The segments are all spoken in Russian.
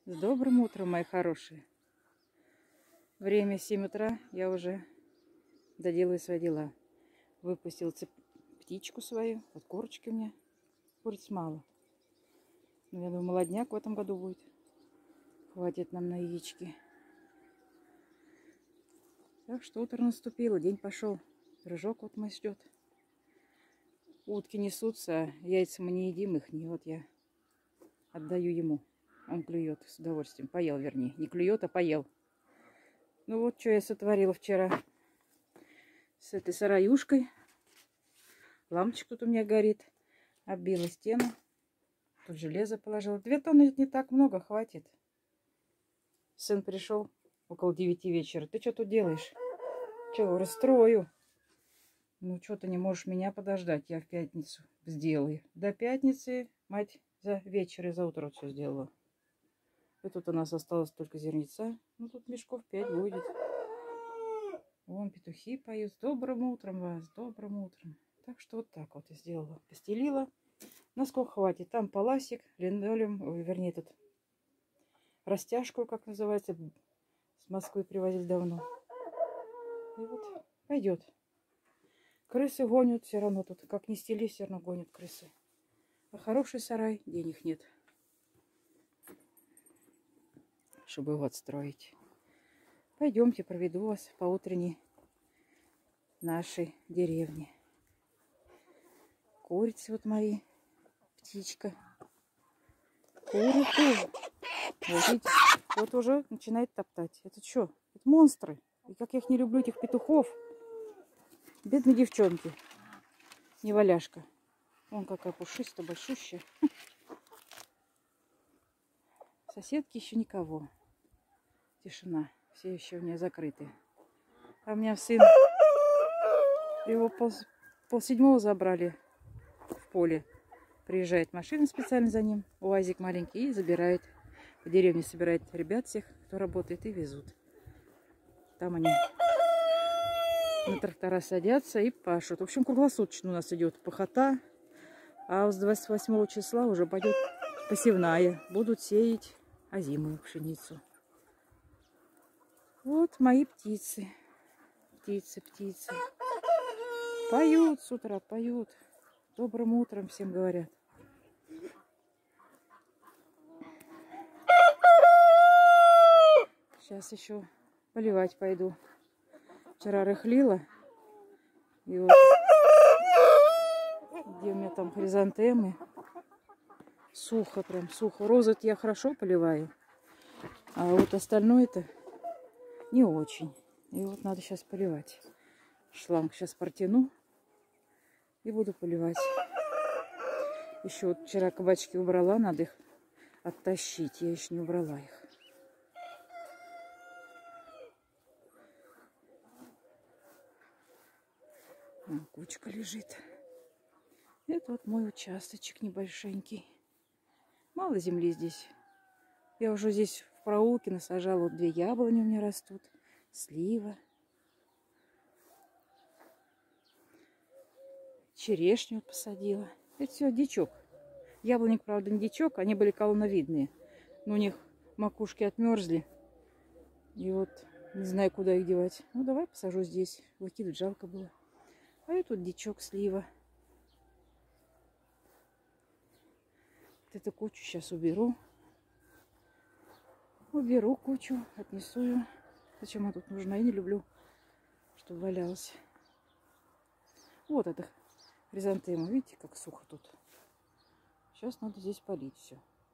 С добрым утром, мои хорошие. Время 7 утра, я уже доделаю свои дела. Выпустил птичку свою. Вот курочки у меня. Куриц мало. Но я думаю, молодняк в этом году будет. Хватит нам на яички. Так что утро наступило, день пошел. Рыжок вот мой ждет. Утки несутся, а яйца мы не едим их. Вот я отдаю ему. Он клюет с удовольствием. Поел, вернее. Не клюет, а поел. Ну вот, что я сотворила вчера с этой сараюшкой. Лампочка тут у меня горит. Оббила стену. Тут железо положила. 2 тонны не так много, хватит. Сын пришел около 9 вечера. Ты что тут делаешь? Че, расстрою? Ну, что ты не можешь меня подождать? Я в пятницу сделаю. До пятницы, мать, за вечер и за утро все сделала. И тут у нас осталось только зерница. Ну, тут мешков 5 будет. Вон петухи поют. С добрым утром вас, с добрым утром. Так что вот так вот я сделала. Постелила. Насколько хватит. Там паласик, линолеум, вернее, этот растяжку, как называется. С Москвы привозили давно. И вот пойдет. Крысы гонят все равно тут. Как ни стели, все равно гонят крысы. А хороший сарай, денег нет. Чтобы его отстроить. Пойдемте, проведу вас по утренней нашей деревне. Курицы вот мои. Птичка. Куры тоже. Вот, видите, вот уже начинает топтать. Это что? Это монстры. И как я их не люблю, этих петухов. Бедные девчонки. Неваляшка. Вон какая пушистая, большущая. Соседки еще никого. Тишина. Все еще у меня закрыты. А у меня сын, его полседьмого забрали в поле. Приезжает машина специально за ним, УАЗик маленький, и забирает. В деревне собирает ребят всех, кто работает, и везут. Там они на трактора садятся и пашут. В общем, круглосуточно у нас идет пахота. А с 28 числа уже пойдет посевная. Будут сеять озимую пшеницу. Вот мои птицы. Птицы. Поют с утра, поют. Добрым утром всем говорят. Сейчас еще поливать пойду. Вчера рыхлила. И вот где у меня там хризантемы. Сухо, прям сухо. Розы я хорошо поливаю. А вот остальное-то не очень. И вот надо сейчас поливать. Шланг сейчас протяну. И буду поливать. Еще вот вчера кабачки убрала. Надо их оттащить. Я еще не убрала их. Вон кучка лежит. Это вот мой участочек небольшенький. Мало земли здесь. Я уже здесь в проулке насажала. Вот 2 яблони у меня растут. Слива. Черешню посадила. Это все дичок. Яблоник, правда, не дичок. Они были колоновидные. Но у них макушки отмерзли. И вот не знаю, куда их девать. Ну, давай посажу здесь. Выкидывать жалко было. А это тут дичок, слива. Вот эту кучу сейчас уберу. Уберу кучу, отнесу ее. Зачем она тут нужна? Я не люблю, чтобы валялась. Вот это хризантема. Видите, как сухо тут. Сейчас надо здесь полить все.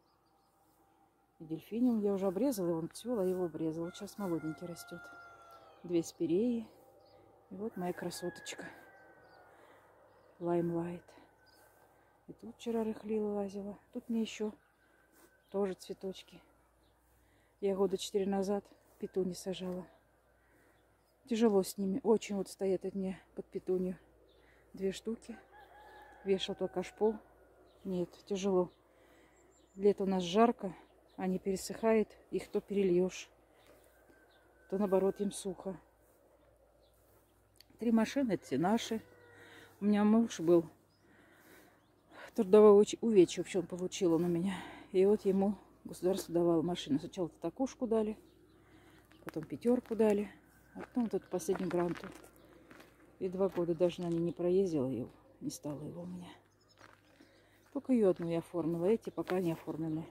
И дельфиниум я уже обрезала. Его цвела, я его обрезала. Вот сейчас молоденький растет. 2 спиреи. И вот моя красоточка. Лаймлайт. И тут вчера рыхлила, лазила. Тут мне еще тоже цветочки. Я года 4 назад петуньи сажала. Тяжело с ними. Очень вот стоят от меня под петунью. 2 штуки. Вешал только кашпо. Нет, тяжело. Лето у нас жарко. Они пересыхают. Их то перельешь, то наоборот им сухо. 3 машины, это все наши. У меня муж был трудовое увечье, вообще он получил он у меня. И вот ему Государство давало машину. Сначала такушку дали, потом 5 дали, а потом вот эту последнюю гранту. И 2 года даже на ней не проездила, и не стало его у меня. Только ее одну я оформила, эти пока не оформлены.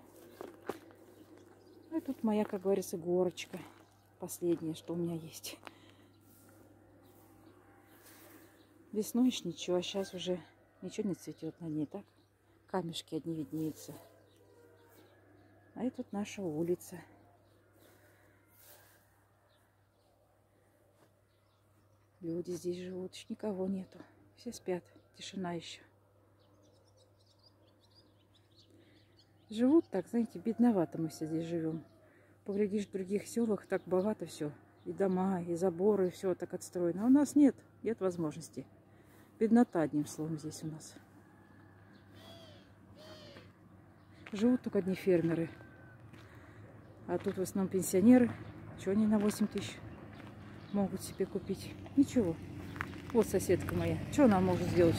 А тут моя, как говорится, горочка. Последнее, что у меня есть. Весной еще ничего, а сейчас уже ничего не цветет на ней, так? Камешки одни виднеются. А это тут наша улица. Люди здесь живут, еще никого нету. Все спят, тишина еще. Живут так, знаете, бедновато мы все здесь живем. Поглядишь, в других селах так богато все. И дома, и заборы, и все так отстроено. А у нас нет возможности. Беднота, одним словом, здесь у нас. Живут только одни фермеры. А тут в основном пенсионеры. Что они на 8 тысяч могут себе купить? Ничего. Вот соседка моя. Что она может сделать?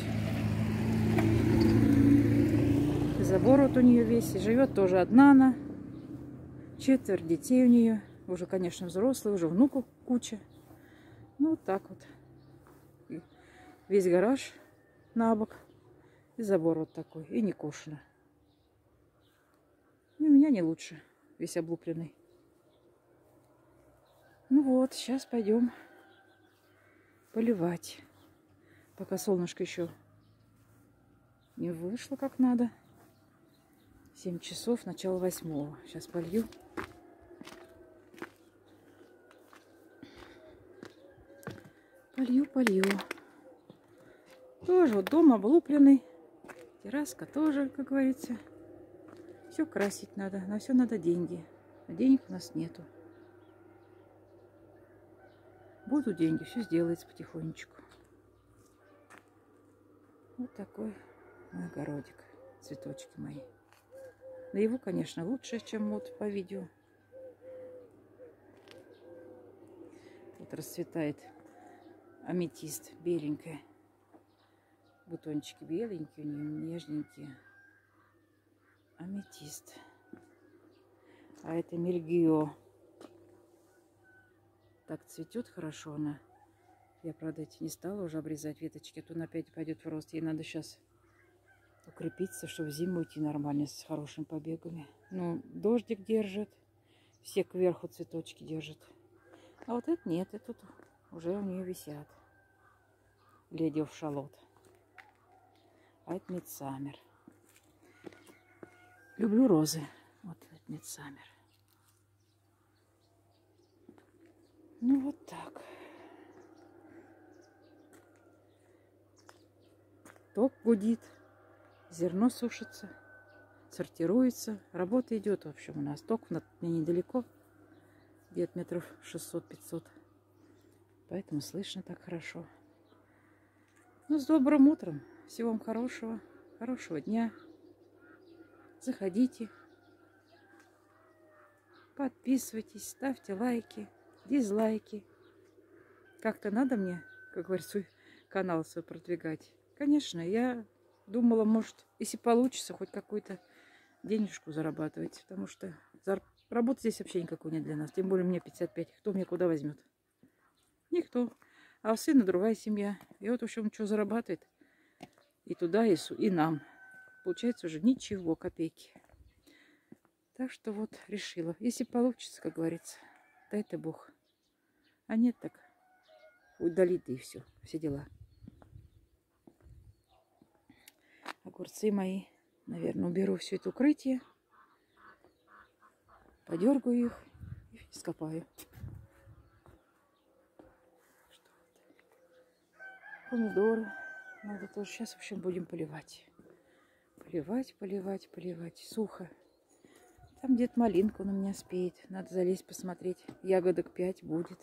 Забор вот у нее весь. И живет тоже одна она. 4 детей у нее. Уже, конечно, взрослые. Уже внуку куча. Ну, вот так вот. И весь гараж на бок. И забор вот такой. И не кошено. И у меня не лучше. Весь облупленный. Ну вот, сейчас пойдем поливать. Пока солнышко еще не вышло как надо. 7 часов, начало 8. Сейчас полью. Полью. Тоже вот дом облупленный. Терраска тоже, как говорится. Все красить надо. На все надо деньги. А денег у нас нету. Будут деньги, все сделается потихонечку. Вот такой мой огородик. Цветочки мои. Да его, конечно, лучше, чем вот по видео. Вот расцветает аметист беленькая. Бутончики беленькие у нее, нежненькие. Аметист. А это мельгио. Так цветет хорошо она. Я, правда, эти не стала уже обрезать веточки, а то она опять пойдет в рост. Ей надо сейчас укрепиться, чтобы в зиму идти нормально, с хорошими побегами. Ну, дождик держит. Все кверху цветочки держит. А вот это нет, это тут уже у нее висят. Леди оф Шалот. А это Мидсаммер. Люблю розы. Вот это Мидсаммер. Ну вот так. Ток гудит. Зерно сушится. Сортируется. Работа идет, в общем, у нас. Ток мне недалеко. Где-то метров 600-500. Поэтому слышно так хорошо. Ну, с добрым утром. Всего вам хорошего. Хорошего дня. Заходите. Подписывайтесь. Ставьте лайки. Дизлайки. Как-то надо мне, как говорится, канал свой продвигать. Конечно, я думала, может, если получится, хоть какую-то денежку зарабатывать. Потому что работы здесь вообще никакой нет для нас. Тем более мне 55. Кто меня куда возьмет? Никто. А у сына другая семья. И вот, в общем, что зарабатывает. И туда, и нам. Получается уже ничего, копейки. Так что вот решила. Если получится, как говорится, дай-то Бог. А нет, так удалит и все. Все дела. Огурцы мои. Наверное, уберу все это укрытие. Подергаю их и скопаю. Помидоры. Надо тоже. Сейчас, в общем, будем поливать. Поливать. Сухо. Там где-то малинка он у меня спеет. Надо залезть посмотреть. Ягодок 5 будет.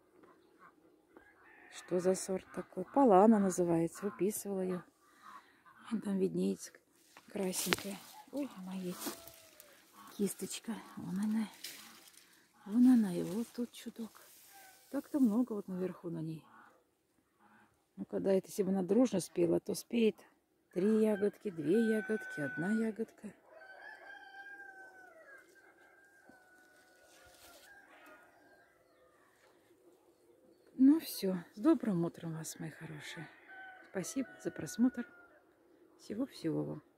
Что за сорт такой? Полана называется. Выписывала ее. Там виднеется красненькая. Ой, моя кисточка. Вон она. И вот тут чудок. Так-то много вот наверху на ней. Ну, когда это, если бы она дружно спела, то спеет 3 ягодки, 2 ягодки, 1 ягодка. Ну все, с добрым утром вас, мои хорошие. Спасибо за просмотр. Всего-всего вам.